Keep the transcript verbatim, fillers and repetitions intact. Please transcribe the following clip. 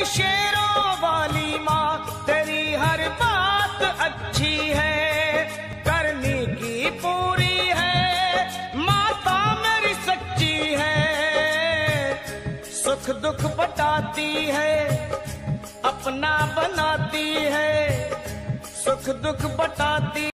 शेरों वाली माँ तेरी हर बात अच्छी है, करने की पूरी है, माता मेरी सच्ची है। सुख दुख बटाती है, अपना बनाती है, सुख दुख बटाती